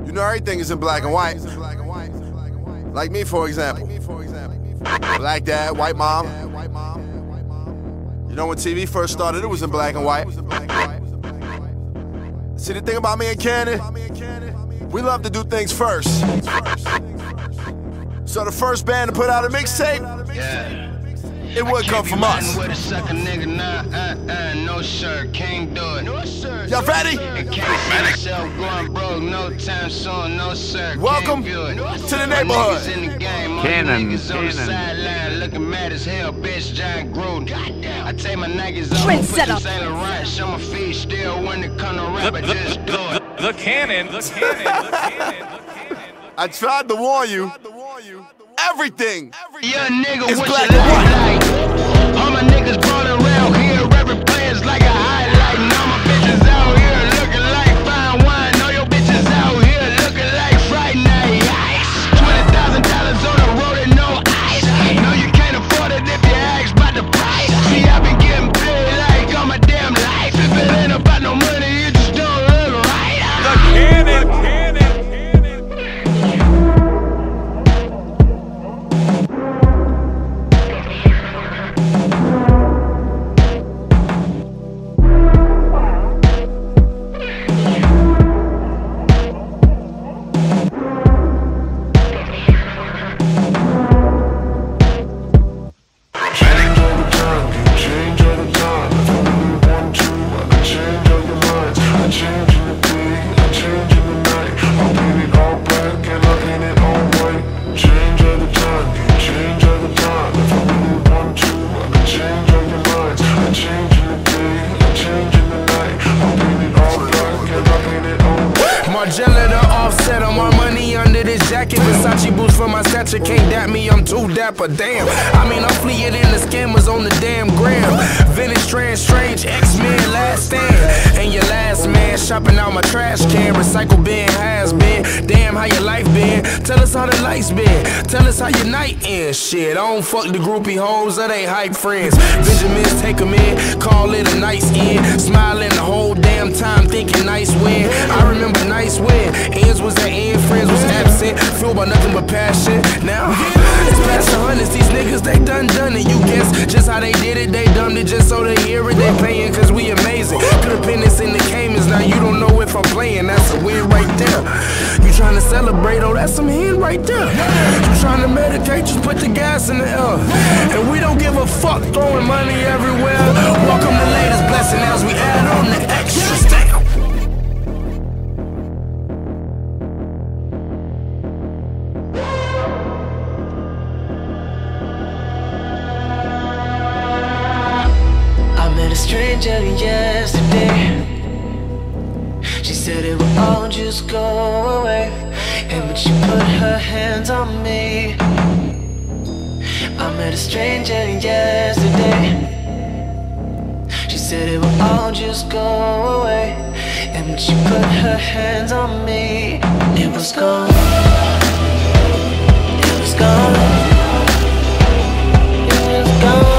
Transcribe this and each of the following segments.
You know everything is in black and white. Like me, for example. Black dad, white mom. You know when TV first started, it was in black and white. See, the thing about me and Cannon, we love to do things first. So the first band to put out a mixtape, it would come from us. With a sucker nigga, no shirt, can't do it. Y'all ready? Going broke, no time soon, no sir. Welcome to the neighborhood. Cannon, on the sideline, looking mad as hell, bitch. John Gru. I take my Nikes off, put some Saint Laurent, show my feet still when it come to rap, I just do it. The cannon. I tried to warn you. Everything young nigga, is what black you and white. like? All my niggas ballin' around here, rapping players like a highlight. And all my bitches out here looking like fine wine. All your bitches out here looking like fright night. Yikes. $20,000 on the road and no ice. No, you can't afford it if you ask about the price. See, I've been getting paid like all my damn life. If it ain't about no money, you just don't look right. The cannon. Offset on my money under this jacket. Versace boots for my stature. Can't dap me, I'm too dapper. Damn, I mean I'm fleeing in the scammers on the damn gram. Vintage, strange, X-Men, last stand. And your last man shopping out my trash can. Recycle bin, has been. Damn, how your life been? Tell us how the lights been. Tell us how your night ends. Shit, I don't fuck the groupie hoes or they hype friends. Benjamins, take them in, call it a nice end. Smiling the whole damn time, thinking nice win. I remember nice win. Ends was at end, friends was absent. Fueled by nothing but passion. Now, it's past the hundreds, these niggas, they done it. You guess just how they did it, they dumbed it just so they hear it. They paying cause we amazing. Could've been this in the Caymans, now you don't know if I'm playing. That's a win right there. You trying to celebrate, oh that's some hen right there. You trying to meditate, just put the gas in the air. And we don't give a fuck, throwing money everywhere. Welcome the latest blessing as we add on the extra stamp. Stranger yesterday, she said it would all just go away, and when she put her hands on me, I met a stranger yesterday. She said it would all just go away, and when she put her hands on me, it was gone. It was gone. It was gone.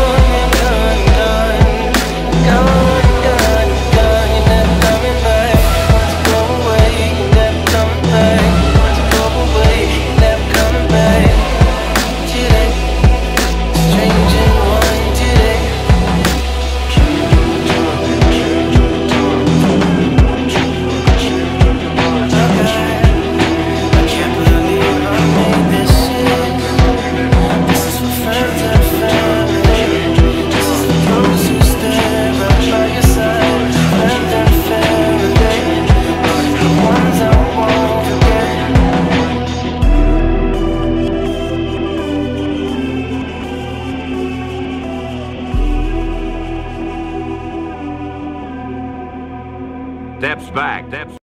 Steps back.